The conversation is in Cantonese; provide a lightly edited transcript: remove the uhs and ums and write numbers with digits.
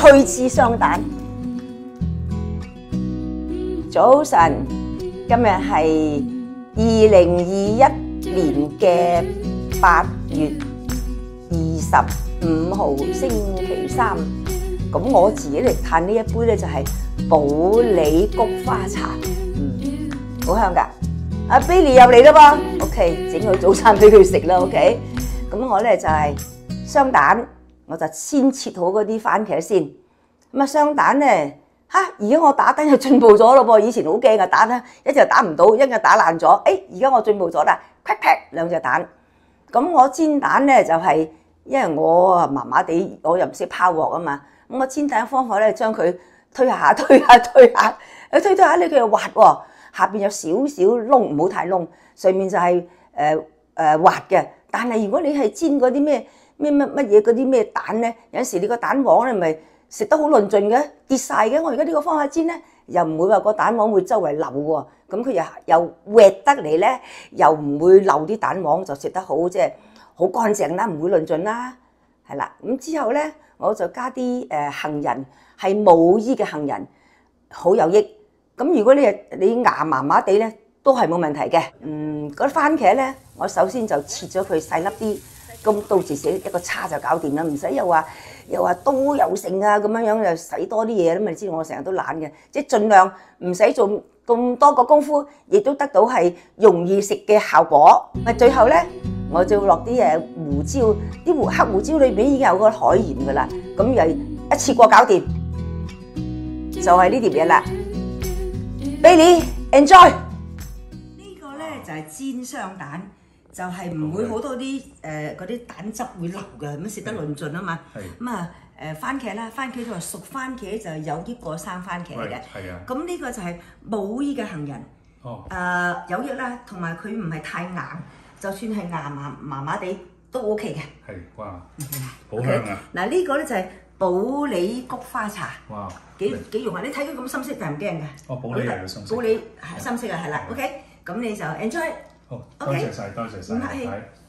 趣之雙蛋。早晨，今日係2021年嘅8月25號星期三。咁我自己嚟嘆呢一杯咧就係普洱菊花茶，好香㗎。阿 Billy 又嚟啦噃 ，OK， 整個早餐俾佢食啦 ，OK。咁我咧就係雙蛋，我就先切好嗰啲番茄先。咁啊雙蛋咧而家我打蛋又進步咗咯噃，以前好驚啊打咧一隻打唔到，一隻打爛咗。而家我進步咗啦，啪啪兩隻蛋。咁我煎蛋咧就係、因為我啊麻麻地，我又唔識拋鑊啊嘛。咁我煎蛋嘅方法咧，將佢推下，推下咧佢又滑喎。下邊有少少窿，唔好太窿，上面就係滑嘅。但係如果你係煎嗰啲咩乜嘢嗰啲咩蛋咧，有陣時你個蛋黃咧咪食得好論盡嘅，跌晒嘅。我而家呢個方法煎咧，又唔會話個蛋黃會周圍流喎，咁佢又滑得嚟咧，又唔會漏啲蛋黃，就食得好即係好乾淨啦，唔會論盡啦，係啦。咁之後咧，我就加啲杏仁，係冇衣嘅杏仁，好有益。咁如果你牙麻麻地咧，都係冇問題嘅。嗰啲番茄咧，我首先就切咗佢細粒啲，咁到時寫一個叉就搞掂啦，唔使又話刀又剩啊咁樣又使多啲嘢啦嘛。你知道我成日都懶嘅，即係盡量唔使做咁多個功夫，亦都得到係容易食嘅效果。最後咧，我就落啲胡椒，啲黑胡椒裏邊已經有個海鹽噶啦，咁又一次過搞掂，就係呢碟嘢啦。Billy enjoy 呢個咧就係煎雙蛋，就係唔會好多啲嗰啲蛋汁會流嘅，咁食得論盡啊嘛。咁啊番茄啦，番茄就話熟番茄就有啲過生番茄嘅。咁呢個就係冇衣嘅杏仁，有益啦，同埋佢唔係太硬，就算係硬麻麻地都 OK 嘅。 係哇，好香啊！ 嗱呢個咧就係普洱菊花茶。 哇！ 幾用啊！你睇佢咁深色就唔驚嘅。 普洱係深色。 普洱係深色啊，係啦。OK，咁你就 enjoy。 好，多謝晒，多謝晒。 唔客氣。